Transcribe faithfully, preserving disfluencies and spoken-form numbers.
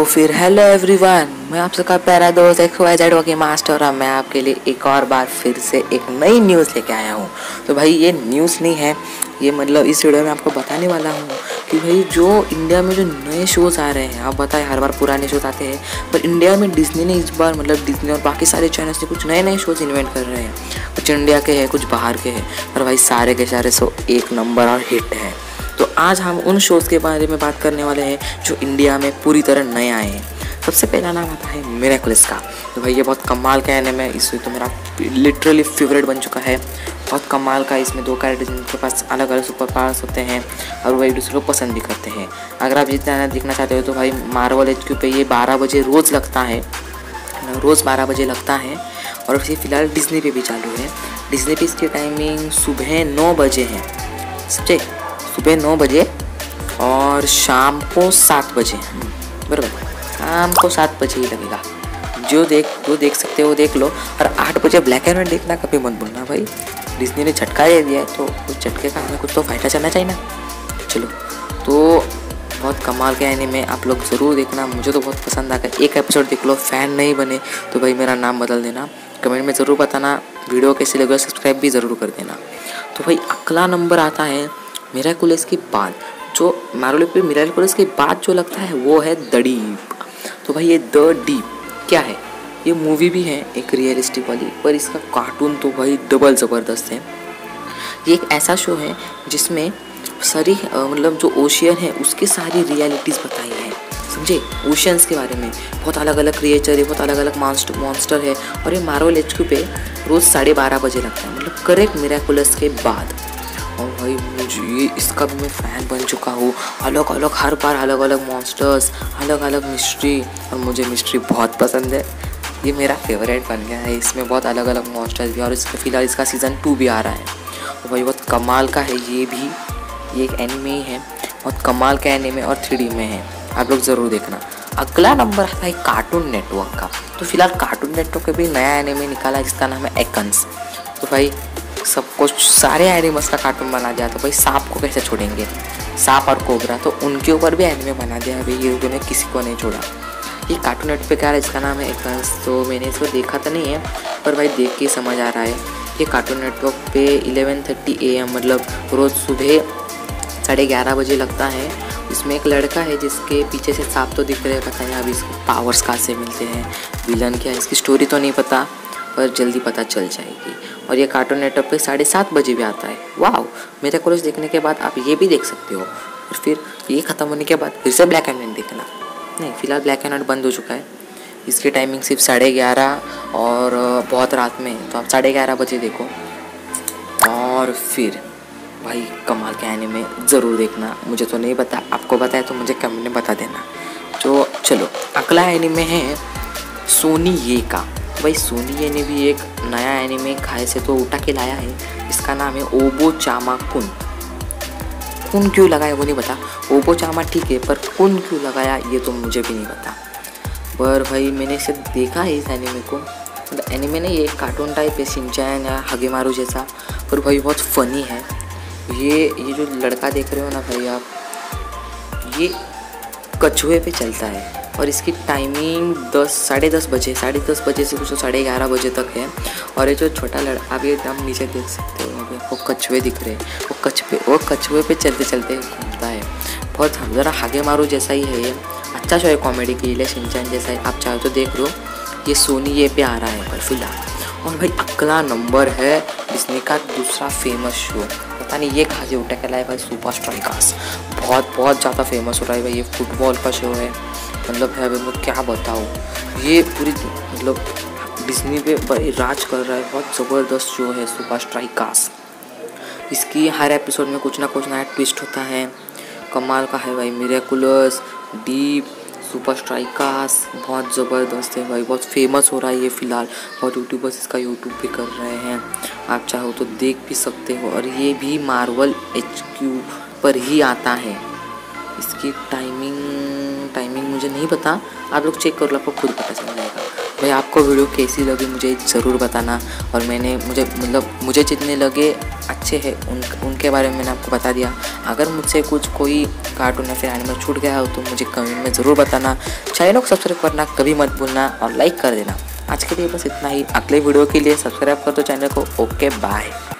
फिर hello everyone, मैं आप सबका प्यारा दोस्त X Y Z okay master और मैं आपके लिए एक और बार फिर से एक नई न्यूज़ लेके आया हूँ। तो भाई ये न्यूज़ नहीं है, ये मतलब इस वीडियो में आपको बताने वाला हूँ कि भाई जो इंडिया में जो नए शोज़ आ रहे हैं, आप बताएं हर बार पुराने शोज़ आते हैं, पर इंडिया में डिज्नी ने इस बार मतलब डिज्नी और बाकी सारे चैनल्स ने कुछ नए नए शोज़ इन्वेंट कर रहे हैं। कुछ इंडिया के हैं, कुछ बाहर के हैं, पर भाई सारे के सारे शो एक नंबर और हिट है। तो आज हम उन शोज़ के बारे में बात करने वाले हैं जो इंडिया में पूरी तरह नए आए हैं। सबसे पहला नाम आता है मिरेकुलस का। तो भाई ये बहुत कमाल का एनिमे है, इससे तो मेरा लिटरली फेवरेट बन चुका है। बहुत कमाल का, इसमें दो कैरेक्टर जिनके पास अलग अलग सुपर पावर्स होते हैं और वो एक दूसरे को पसंद भी करते हैं। अगर आप जितना देखना चाहते हो तो भाई मार्वल एच क्यू पे ये बारह बजे रोज़ लगता है, रोज़ बारह बजे लगता है और फिर फिलहाल डिज्नी पे भी चालू है। डिज्नी पे इसकी टाइमिंग सुबह नौ बजे है, समझे, सुबह नौ बजे और शाम को सात बजे, बराबर, शाम को सात बजे ही लगेगा। जो देख जो देख सकते हो देख लो, और आठ बजे ब्लैक एंड व्हाइट देखना कभी मत भूलना भाई। डिज्नी ने झटका दे दिया है तो उस झटके का हमें कुछ तो फ़ायदा चलना चाहिए ना। चलो, तो बहुत कमाल के एनीमे आप लोग ज़रूर देखना, मुझे तो बहुत पसंद आ गया। एक एपिसोड देख लो, फ़ैन नहीं बने तो भाई मेरा नाम बदल देना, कमेंट में ज़रूर बताना। वीडियो कैसी लगे सब्सक्राइब भी ज़रूर कर देना। तो भाई अगला नंबर आता है मिरेकुलस के बाद, जो मार्वल पे मिरेकुलस के बाद जो लगता है वो है द डीप। तो भाई ये द डीप क्या है? ये मूवी भी है एक रियलिस्टिक वाली, पर इसका कार्टून तो भाई डबल ज़बरदस्त है। ये एक ऐसा शो है जिसमें सारी मतलब जो ओशियन है उसकी सारी रियलिटीज़ बताई है, समझे। ओशियंस के बारे में बहुत अलग अलग क्रिएचर है, बहुत अलग अलग मॉन्स्टर मॉन्स्टर है, और ये मार्वल एच क्यू पे रोज़ साढ़े बारह बजे लगता है, मतलब करेक्ट मिरेकुलस के बाद। और भाई मुझे ये इसका भी मैं फ़ैन बन चुका हूँ। अलग अलग हर बार अलग अलग मॉन्स्टर्स, अलग अलग मिस्ट्री, और मुझे मिस्ट्री बहुत पसंद है। ये मेरा फेवरेट बन गया है। इसमें बहुत अलग अलग मॉन्स्टर्स भी, और इसमें फ़िलहाल इसका सीज़न टू भी आ रहा है। तो भाई बहुत कमाल का है ये भी, ये एक एनिमे ही है, बहुत कमाल का एनिमे और थ्री डी में है, आप लोग ज़रूर देखना। अगला नंबर आता है कार्टून नेटवर्क का। तो फिलहाल कार्टून नेटवर्क का भी नया एनिमे निकाला जिसका नाम है एकन्स। तो भाई सब कुछ सारे एनिमल्स का कार्टून बना दिया। तो भाई सांप को कैसे छोड़ेंगे, सांप और कोबरा, तो उनके ऊपर भी एनिमे बना दिया है भाई, ये उन्होंने किसी को नहीं छोड़ा। ये कार्टून नेटवर्क पे क्या है, इसका नाम है एकन्स। तो मैंने इसको देखा तो नहीं है, पर भाई देख के समझ आ रहा है। ये कार्टून नेटवर्क पे इलेवन थर्टी ए एम मतलब रोज़ सुबह साढ़े ग्यारह बजे लगता है। इसमें एक लड़का है जिसके पीछे से सांप तो दिख रहे हैं, पता नहीं अभी इसको पावर्स कहाँ से मिलते हैं, विलन क्या है, इसकी स्टोरी तो नहीं पता, पर जल्दी पता चल जाएगी। और ये कार्टून नेटवर्क पे साढ़े सात बजे भी आता है। वाह, मिरेकुलस देखने के बाद आप ये भी देख सकते हो, और फिर ये ख़त्म होने के बाद फिर से ब्लैक एंड व्हाइट देखना। नहीं, फिलहाल ब्लैक एंड व्हाइट बंद हो चुका है, इसकी टाइमिंग सिर्फ साढ़े ग्यारह और बहुत रात में, तो आप साढ़े ग्यारह बजे देखो। और फिर भाई कमाल के एनिमे ज़रूर देखना, मुझे तो नहीं पता, आपको पता है तो मुझे कमेंट में बता देना। तो चलो, अगला एनिमे है सोनी ये का। भाई सोनी ये ने भी एक नया एनिमे खाए से तो उठा के लाया है, इसका नाम है ओबो चामा कुन। कुन क्यों लगाया वो नहीं पता, ओबो चामा ठीक है, पर कुन क्यों लगाया ये तो मुझे भी नहीं पता। पर भाई मैंने इसे देखा है इस एनिमे को, मतलब एनिमे नहीं, ये कार्टून टाइप है, शिनचैन या हगेमारू जैसा, पर भाई बहुत फ़नी है। ये ये जो लड़का देख रहे हो ना भाई आप, ये कछुए पे चलता है और इसकी टाइमिंग दस साढ़े दस बजे साढ़े दस बजे से कुछ साढ़े ग्यारह बजे तक है। और ये जो छोटा लड़का, आप ये एकदम नीचे देख सकते हो, अभी आपको कछुए दिख रहे हैं, वो कछुए वो कछुए पे चलते चलते घूमता है। बहुत ज़रा हगेमारू जैसा ही है ये, अच्छा शो है कॉमेडी के लिए, शिनचैन जैसा है, आप चाहो तो देख लो। ये सोनी ये पे आ रहा है पर फिलहाल। और भाई अगला नंबर है डिज्नी का दूसरा फेमस शो, पता नहीं ये कहाँ से उठा के लाए भाई, सुपर स्ट्राइकर्स। बहुत बहुत ज़्यादा फेमस हो रहा है भाई, ये फुटबॉल का शो है, मतलब है मैं क्या बताऊँ, ये पूरी मतलब डिज्नी पे भाई राज कर रहा है। बहुत ज़बरदस्त शो है सुपर स्ट्राइकर्स। इसकी हर एपिसोड में कुछ ना कुछ नया ट्विस्ट होता है, कमाल का है भाई। मिरेकुलस, डीप, सुपर स्ट्राइकर्स बहुत ज़बरदस्त है भाई, बहुत फेमस हो रहा है ये फ़िलहाल, बहुत यूट्यूबर्स इसका यूट्यूब भी कर रहे हैं, आप चाहो तो देख भी सकते हो। और ये भी मार्वल एच क्यू पर ही आता है। इसकी टाइमिंग टाइमिंग मुझे नहीं पता, आप लोग चेक कर लो, आपको खुद पता चल जाएगा। भाई आपको वीडियो कैसी लगी मुझे ज़रूर बताना। और मैंने मुझे मतलब मुझे जितने लगे अच्छे हैं उन उनके बारे में मैंने आपको बता दिया। अगर मुझसे कुछ कोई कार्टून या फिर एनिमल छूट गया हो तो मुझे कमेंट में ज़रूर बताना। चैनल को सब्सक्राइब करना कभी मत भूलना और लाइक कर देना। आज के लिए बस इतना ही। अगले वीडियो के लिए सब्सक्राइब कर दो चैनल को। Okay bye.